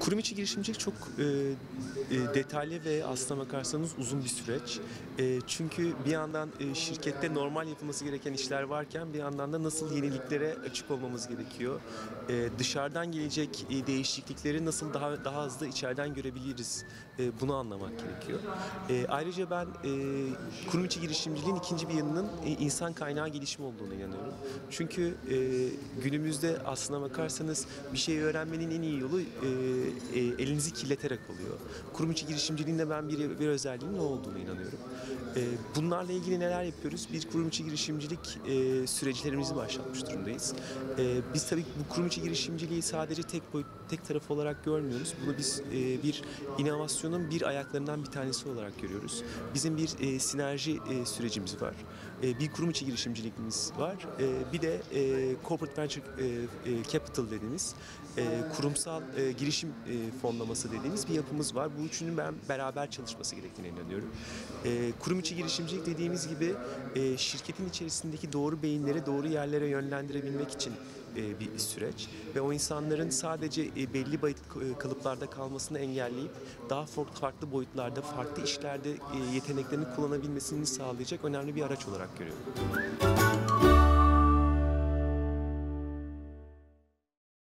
Kurum içi girişimcilik çok detaylı ve aslına bakarsanız uzun bir süreç. Çünkü bir yandan şirkette normal yapılması gereken işler varken bir yandan da nasıl yeniliklere açık olmamız gerekiyor. Dışarıdan gelecek değişiklikleri nasıl daha hızlı içeriden görebiliriz, bunu anlamak gerekiyor. Ayrıca ben kurum içi girişimciliğin ikinci bir yanının insan kaynağı gelişimi olduğuna inanıyorum. Çünkü günümüzde aslına bakarsanız bir şey öğrenmenin en iyi yolu elinizi kirleterek oluyor. Kurum içi girişimciliğin de ben bir özelliğinin ne olduğunu inanıyorum. Bunlarla ilgili neler yapıyoruz? Bir kurum içi girişimcilik süreçlerimizi başlatmış durumdayız. Biz tabii bu kurum içi girişimciliği sadece tek taraf olarak görmüyoruz. Bunu biz bir inovasyonun bir ayaklarından bir tanesi olarak görüyoruz. Bizim bir sinerji sürecimiz var. Bir kurum içi girişimcilikimiz var. Bir de corporate venture capital dediğimiz kurumsal girişim fonlaması dediğimiz bir yapımız var. Bu üçünün ben beraber çalışması gerektiğine inanıyorum. Kurum içi girişimcilik dediğimiz gibi şirketin içerisindeki doğru beyinleri doğru yerlere yönlendirebilmek için bir süreç ve o insanların sadece belli kalıplarda kalmasını engelleyip daha farklı boyutlarda, farklı işlerde yeteneklerini kullanabilmesini sağlayacak önemli bir araç olarak görüyorum.